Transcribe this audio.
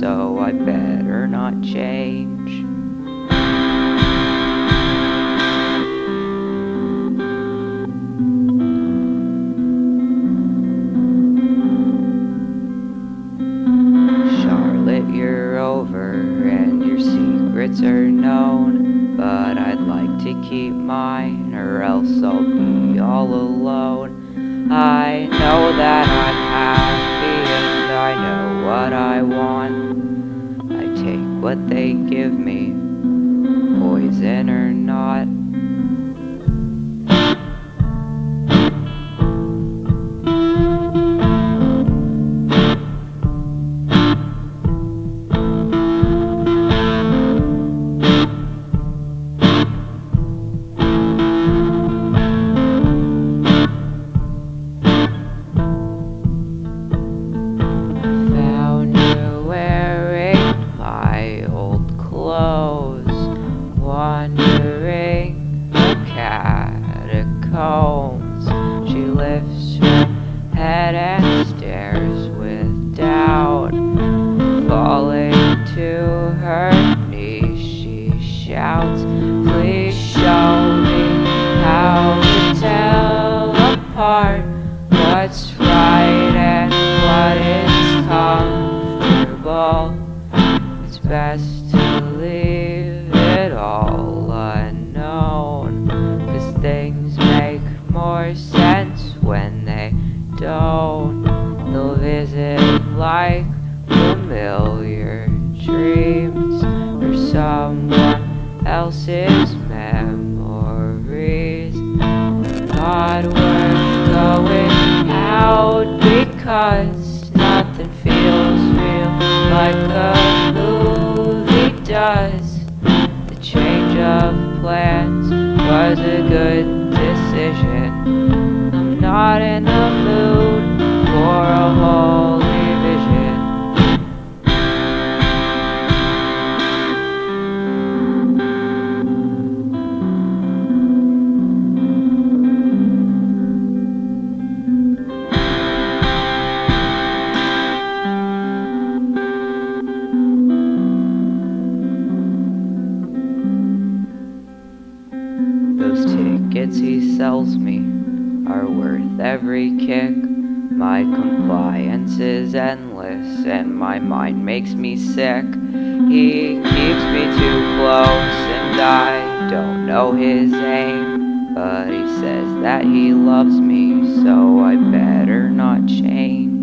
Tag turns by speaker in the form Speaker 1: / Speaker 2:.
Speaker 1: so I better not change. Charlotte, you're over and your secrets are known, but I'd like to keep mine or else I'll be all alone. I know that I'm happy and I know what I want. I take what they give me, poison or not. Wandering the catacombs, she lifts her head and stares with doubt. Falling to her knees, she shouts, "Please show me how to tell apart what's right and what is comfortable. It's best to leave it all unknown, 'cause things make more sense when they don't. They'll visit like familiar dreams or someone else's memories. Not worth going out because nothing feels real like a movie does. The change of plans was a good decision. I'm not in the mood for a holy vision. Those tickets he sells me are worth every kick. My compliance is endless and my mind makes me sick. He keeps me too close and I don't know his aim, but he says that he loves me, so I better not change.